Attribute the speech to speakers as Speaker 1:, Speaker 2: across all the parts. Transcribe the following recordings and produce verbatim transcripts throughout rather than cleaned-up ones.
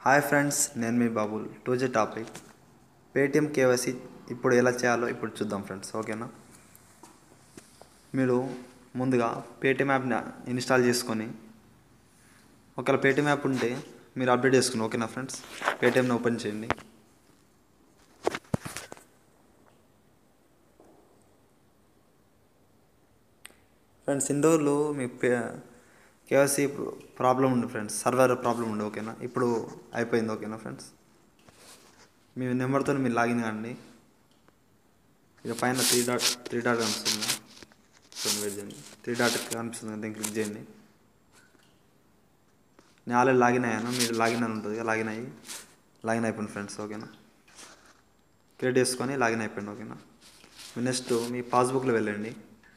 Speaker 1: Hi friends, నేను మీ Babul. Today's topic Paytm KYC ఇప్పుడు ఎలా చేయాలో ఇప్పుడు చూద్దాం ఫ్రెండ్స్. ఓకేనా, మీరు ముందుగా పేటిఎం యాప్ని ఇన్స్టాల్ చేసుకొని, ఒకవేళ పేటిఎం యాప్ ఉంటే మీరు అప్డేట్ చేసుకుని. ఓకేనా ఫ్రెండ్స్, పేటిఎంని ఓపెన్ చేయండి. ఫ్రెండ్స్, ఇన్ని రోజులు మీ పే కేవైసీ ప్రాబ్లం ఉంది ఫ్రెండ్స్, సర్వర్ ప్రాబ్లం ఉంది. ఓకేనా, ఇప్పుడు అయిపోయింది. ఓకేనా ఫ్రెండ్స్, మీ నెంబర్తో మీరు లాగిన్ కండి. ఇక పైన త్రీ డాట్ త్రీ డాట్ కనిపిస్తుంది, వెయిట్ చేయండి. త్రీ డాట్ కనిపిస్తుంది, దాన్ని క్లిక్ చేయండి. నేను ఆల్రెడీ లాగిన్ అయ్యాను, మీరు లాగిన్ అని ఉంటుంది, లాగిన్ అయ్యి లాగిన్ అయిపోయింది ఫ్రెండ్స్. ఓకేనా, క్రియేట్ చేసుకొని లాగిన్ అయిపోయింది. ఓకేనా, నెక్స్ట్ మీ పాస్బుక్లో వెళ్ళండి.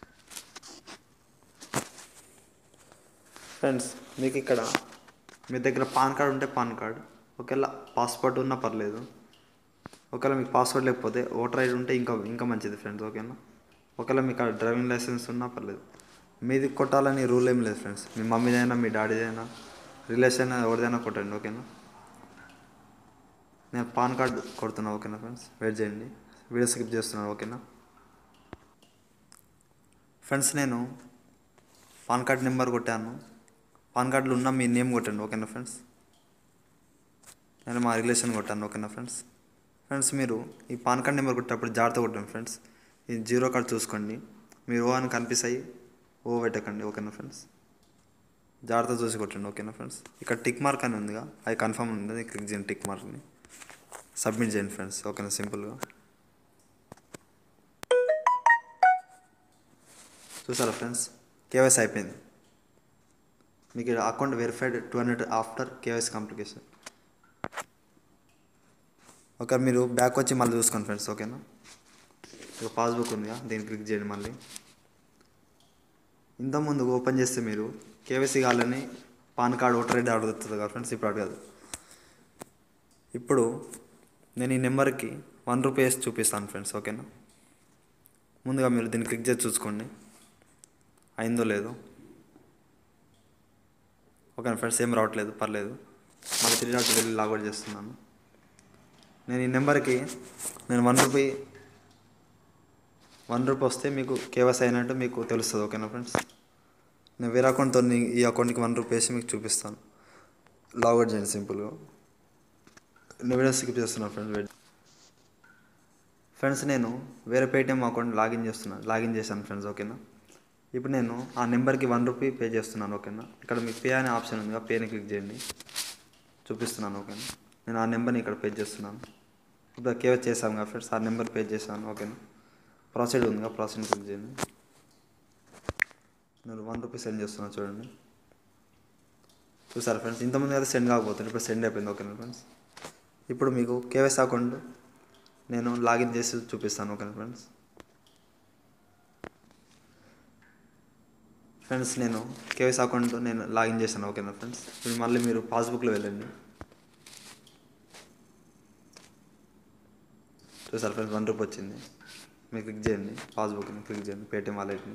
Speaker 1: ఫ్రెండ్స్, మీకు ఇక్కడ మీ దగ్గర పాన్ కార్డ్ ఉంటే పాన్ కార్డ్, ఒకవేళ పాస్పోర్ట్ ఉన్నా పర్లేదు. ఒకవేళ మీకు పాస్పోర్ట్ లేకపోతే ఓటర్ ఐడి ఉంటే ఇంకా ఇంకా మంచిది ఫ్రెండ్స్. ఓకేనా, ఒకవేళ మీకు డ్రైవింగ్ లైసెన్స్ ఉన్నా పర్లేదు. మీది కొట్టాలని రూల్ ఏం లేదు ఫ్రెండ్స్, మీ మమ్మీదైనా మీ డాడీదైనా రిలేషన్ ఎవరిదైనా కొట్టండి. ఓకేనా, నేను పాన్ కార్డ్ కొడుతున్నాను. ఓకేనా ఫ్రెండ్స్, వెయిట్ చేయండి, వీడియో స్కిప్ చేస్తున్నాను. ఓకేనా ఫ్రెండ్స్, నేను పాన్ కార్డ్ నెంబర్ కొట్టాను. పాన్ కార్డులో ఉన్న మీ నేమ్ కొట్టండి. ఓకేనా ఫ్రెండ్స్, నేను మా రిలేషన్ కొట్టాను. ఓకేనా ఫ్రెండ్స్ ఫ్రెండ్స్ మీరు ఈ పాన్ కార్డ్ నెంబర్ కొట్టేటప్పుడు జాగ్రత్త కొట్టండి ఫ్రెండ్స్. ఈ జీరో కార్డ్ చూసుకోండి, మీరు ఓ అని కనిపిస్తాయి, ఓ పెట్టకండి. ఓకేనా ఫ్రెండ్స్, జాగ్రత్త చూసి కొట్టండి. ఓకేనా ఫ్రెండ్స్, ఇక్కడ టిక్ మార్క్ అని ఉందిగా, అది కన్ఫర్మ్ ఉంది, క్లిక్ చేయండి. టిక్ మార్క్ని సబ్మిట్ చేయండి ఫ్రెండ్స్. ఓకేనా, సింపుల్గా చూసారా ఫ్రెండ్స్, కేవైసీ అయిపోయింది. మీకు account verified two hundred after KYC complication. ఒక మీరు బ్యాక్ వచ్చి మళ్ళీ చూసుకోండి ఫ్రెండ్స్. ఓకేనా, ఇక పాస్బుక్ ఉందిగా, దీన్ని క్లిక్ చేయండి. మళ్ళీ ఇంతకుముందు ఓపెన్ చేస్తే మీరు కేవైసీ కావాలని పాన్ కార్డ్ ఓటర్ ఐడి అడుగుతుంది కదా ఫ్రెండ్స్, ఇప్పుడు అడగదు. ఇప్పుడు నేను ఈ నెంబర్కి వన్ రూపీస్ చూపిస్తాను ఫ్రెండ్స్. ఓకేనా, ముందుగా మీరు దీన్ని క్లిక్ చేసి చూసుకోండి అయిందో లేదో. ఓకే ఫ్రెండ్స్, ఏం రావట్లేదు, పర్లేదు. మళ్ళీ త్రీ డాట్ వెళ్ళి లాగౌట్ చేస్తున్నాను. నేను ఈ నెంబర్కి నేను వన్ రూపీ వన్ రూపీ వస్తే మీకు కేవైసీ అయినట్టు మీకు తెలుస్తుంది. ఓకేనా ఫ్రెండ్స్, నేను వేరే అకౌంట్తో ఈ అకౌంట్కి వన్ రూపీ వేసి మీకు చూపిస్తాను. లాగౌట్ చేయండి సింపుల్గా. నేను వీడియో స్కిప్ చేస్తున్నాను ఫ్రెండ్స్. వెయిట్ ఫ్రెండ్స్, నేను వేరే పేటిఎం అకౌంట్ లాగిన్ చేస్తున్నాను లాగిన్ చేశాను ఫ్రెండ్స్. ఓకేనా, ఇప్పుడు నేను ఆ నెంబర్కి వన్ రూపీ పే చేస్తున్నాను. ఓకేనా, ఇక్కడ మీకు పే అనే ఆప్షన్ ఉందిగా, పేని క్లిక్ చేయండి, చూపిస్తున్నాను. ఓకేనా, నేను ఆ నెంబర్ని ఇక్కడ పే చేస్తున్నాను. ఇప్పుడు కేవైసీ చేశాను కదా ఫ్రెండ్స్, ఆ నెంబర్ పే చేశాను. ఓకేనా, ప్రాసెడ్ ఉందిగా, ప్రాసెడ్ క్లిక్ చేయండి. నేను వన్ రూపీ సెండ్ చేస్తున్నాను, చూడండి. చూసారా ఫ్రెండ్స్, ఇంతకుముందు అయితే సెండ్ కాకపోతుంది, ఇప్పుడు సెండ్ అయిపోయింది. ఓకేనా ఫ్రెండ్స్, ఇప్పుడు మీకు కేవైసీ అకౌంట్ నేను లాగిన్ చేసి చూపిస్తాను. ఓకేనా ఫ్రెండ్స్ ఫ్రెండ్స్ నేను కేవైసీ అకౌంట్ నేను లాగిన్ చేశాను. ఓకేనా ఫ్రెండ్స్, ఇప్పుడు మళ్ళీ మీరు పాస్బుక్లో వెళ్ళండి. చూసారు ఫ్రెండ్స్, వన్ రూపీ వచ్చింది. మీరు క్లిక్ చేయండి, పాస్బుక్ని క్లిక్ చేయండి, పేటిఎం వాలెట్ని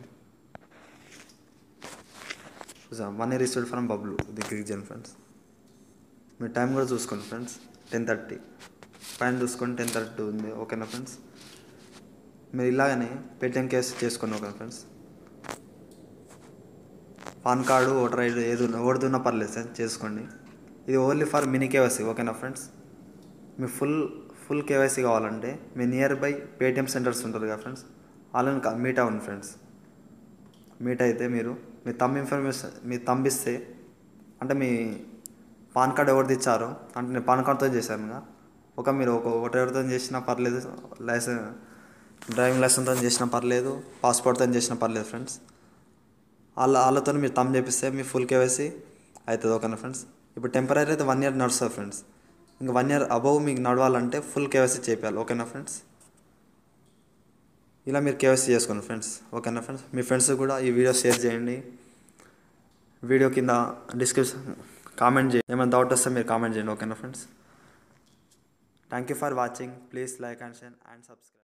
Speaker 1: చూసాం. మనీ రిసీవ్డ్ ఫ్రమ్ బబ్లు, ఇది క్లిక్ చేయండి ఫ్రెండ్స్. మీరు టైం కూడా చూసుకోండి ఫ్రెండ్స్, టెన్ థర్టీ పైన చూసుకోండి, టెన్ థర్టీ ఉంది. ఓకేనా ఫ్రెండ్స్, మీరు ఇలాగనే పేటిఎం కేసు చేసుకోండి. ఓకేనా friends, PAN card voter ID ఏది ఉన్నా ఓడిది ఉన్నా పర్లేదు సార్, చేసుకోండి. ఇది ఓన్లీ ఫర్ మినీ కేవైసీ. ఓకేనా ఫ్రెండ్స్, మీ ఫుల్ ఫుల్ కేవైసీ కావాలంటే మీ నియర్ బై పేటిఎం సెంటర్స్ ఉంటుంది కదా ఫ్రెండ్స్, వాళ్ళని మీట్ అవ్వండి ఫ్రెండ్స్. మీట్ అయితే మీరు మీ తమ్ ఇన్ఫర్మేషన్ మీ తంబిస్తే, అంటే మీ పాన్ కార్డ్ ఎవరిది ఇచ్చారో, అంటే నేను పాన్ కార్డ్తో చేశానుగా, ఒక మీరు ఒక ఓటర్ ఐడితో చేసినా పర్లేదు, లైసెన్స్ డ్రైవింగ్ లైసెన్స్తో చేసినా పర్లేదు, పాస్పోర్ట్తో చేసినా పర్లేదు ఫ్రెండ్స్. వాళ్ళ వాళ్ళతో మీరు తమ్ చేపిస్తే మీ ఫుల్ కేవైసీ అవుతుంది. ఓకేనా ఫ్రెండ్స్, ఇప్పుడు టెంపరీ అయితే వన్ ఇయర్ నడుస్తుంది ఫ్రెండ్స్, ఇంకా వన్ ఇయర్ అబవ్ మీకు నడవాలంటే ఫుల్ కేవైసీ చేయాలి. ఓకేనా ఫ్రెండ్స్, ఇలా మీరు కేవైసీ చేసుకోండి ఫ్రెండ్స్. ఓకేనా ఫ్రెండ్స్, మీ ఫ్రెండ్స్ కూడా ఈ వీడియో షేర్ చేయండి. వీడియో కింద డిస్క్రిప్షన్ కామెంట్ చేయండి, ఏమైనా డౌట్ వస్తే మీరు కామెంట్ చేయండి. ఓకేనా friends, thank you for watching, please like and share and subscribe.